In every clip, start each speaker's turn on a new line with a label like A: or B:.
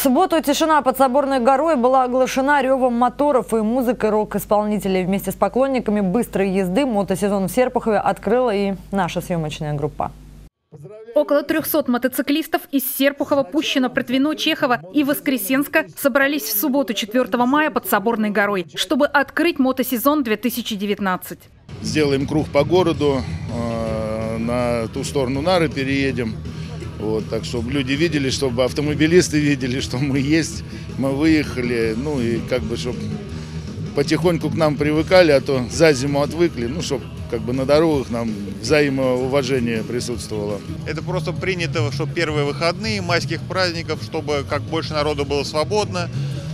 A: В субботу тишина под Соборной горой была оглашена ревом моторов и музыкой рок-исполнителей. Вместе с поклонниками быстрой езды мотосезон в Серпухове открыла и наша съемочная группа.
B: Около 300 мотоциклистов из Серпухова, Пущино, Протвино, Чехова и Воскресенска собрались в субботу 4 мая под Соборной горой, чтобы открыть мотосезон 2019.
C: Сделаем круг по городу, на ту сторону Нары переедем. Вот, так, чтобы люди видели, чтобы автомобилисты видели, что мы есть, мы выехали, ну и как бы, чтобы потихоньку к нам привыкали, а то за зиму отвыкли, ну, чтобы как бы на дорогах нам взаимоуважение присутствовало.
D: Это просто принято, что первые выходные майских праздников, чтобы как больше народу было свободно,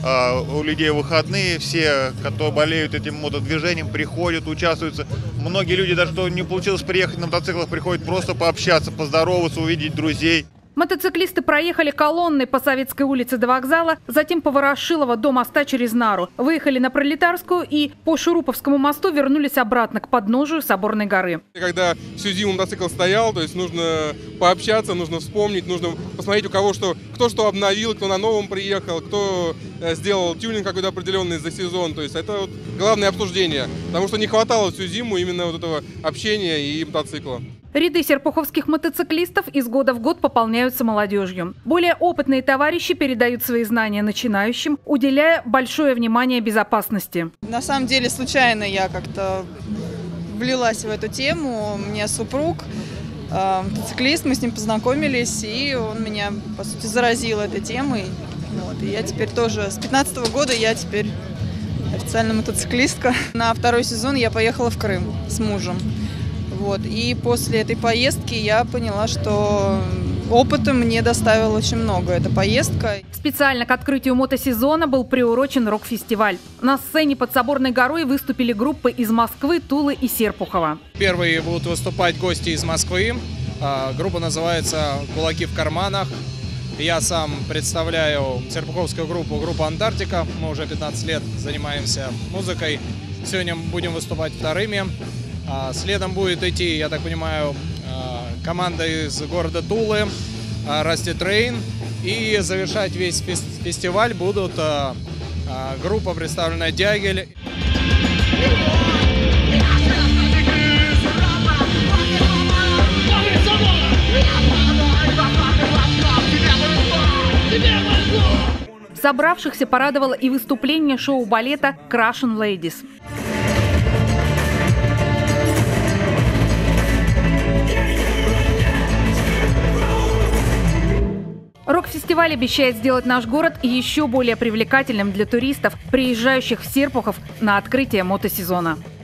D: у людей выходные, все, кто болеют этим мотодвижением, приходят, участвуют. Многие люди, даже кто не получилось приехать на мотоциклах, приходят просто пообщаться, поздороваться, увидеть друзей.
B: Мотоциклисты проехали колонной по Советской улице до вокзала, затем по Ворошилова до моста через Нару. Выехали на Пролетарскую и по Шуруповскому мосту вернулись обратно к подножию Соборной горы.
E: Когда всю зиму мотоцикл стоял, то есть нужно пообщаться, нужно вспомнить, нужно посмотреть у кого что, кто что обновил, кто на новом приехал, кто сделал тюнинг какой-то определенный за сезон. То есть это вот главное обсуждение, потому что не хватало всю зиму именно вот этого общения и мотоцикла.
B: Ряды серпуховских мотоциклистов из года в год пополняются молодежью. Более опытные товарищи передают свои знания начинающим, уделяя большое внимание безопасности.
F: На самом деле случайно я как-то влилась в эту тему. У меня супруг мотоциклист, мы с ним познакомились, и он меня, по сути, заразил этой темой. Вот, и я теперь тоже, с 2015 года я теперь официально мотоциклистка. На второй сезон я поехала в Крым с мужем. Вот. И после этой поездки я поняла, что опыта мне доставило очень много эта поездка.
B: Специально к открытию мотосезона был приурочен рок-фестиваль. На сцене под Соборной горой выступили группы из Москвы, Тулы и Серпухова.
G: Первые будут выступать гости из Москвы. Группа называется «Кулаки в карманах». Я сам представляю серпуховскую группу «Антарктика». Мы уже 15 лет занимаемся музыкой. Сегодня будем выступать вторыми. Следом будет идти, я так понимаю, команда из города Тулы, Rusty Train. И завершать весь фестиваль будут группа, представленная Дягель.
B: Собравшихся порадовало и выступление шоу-балета «Russian Ladies». Рок-фестиваль обещает сделать наш город еще более привлекательным для туристов, приезжающих в Серпухов на открытие мотосезона.